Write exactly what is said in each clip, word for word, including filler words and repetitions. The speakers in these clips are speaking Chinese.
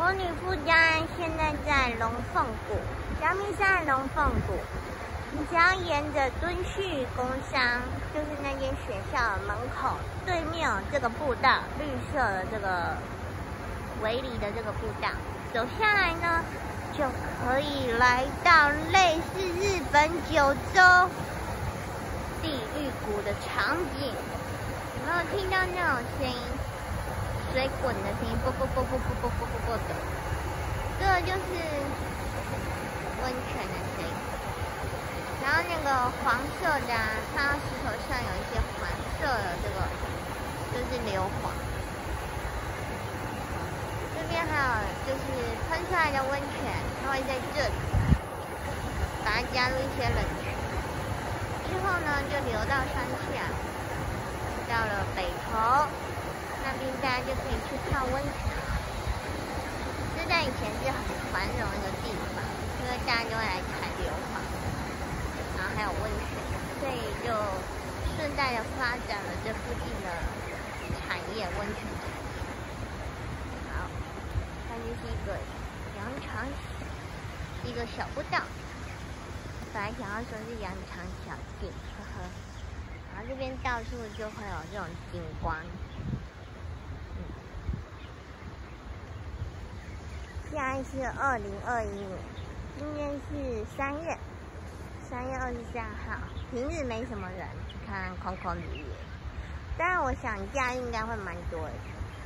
魔女富家现在在龙凤谷，阳明山龙凤谷。你只要沿着敦叙工商，就是那间学校门口对面有这个步道，绿色的这个围篱的这个步道，走下来呢，就可以来到类似日本九州地狱谷的场景。有没有听到那种声音？水滚的声音，啵啵啵啵啵啵啵啵啵的，这个就是温泉的声音。然后那个黄色的、啊，看到石头上有一些黄色的，这个就是硫磺。这边还有就是喷出来的温泉，它会在这里，把它加入一些冷泉，之后呢就流到山下，到了北头。那边大家就可以去泡温泉。这在以前是很繁荣的地方，因为大家都会来采硫磺，然后还有温泉，所以就顺带的发展了这附近的产业，温泉产业。好，它就是一个羊肠，一个小步道。本来想要说是羊肠小径，呵呵。然后这边到处就会有这种景观。现在是二零二一年，今天是三月三月二十三号，平日没什么人，看空空如也。当然，我想假应该会蛮多的。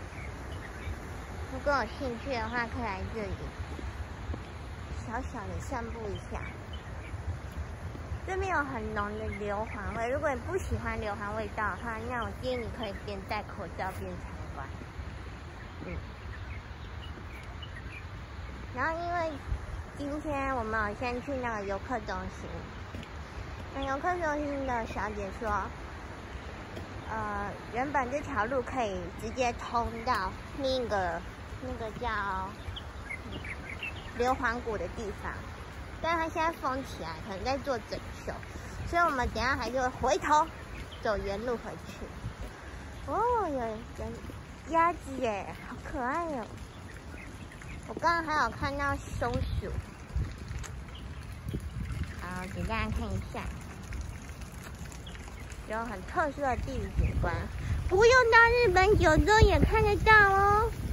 如果有兴趣的话，可以来这里小小的散步一下。这边有很浓的硫磺味，如果你不喜欢硫磺味道的话，那我建议你可以边戴口罩边参观。嗯。然后因为今天我们有先去那个游客中心，那游客中心的小姐说，呃，原本这条路可以直接通到另一个那个叫硫磺谷的地方，但是它现在封起来，可能在做整修，所以我们等一下还是会回头走原路回去。哦，有人鸭子耶，好可爱哟、哦！我刚刚还有看到松鼠，好，给大家看一下，有很特殊的地理景观，不用到日本九州也看得到哦。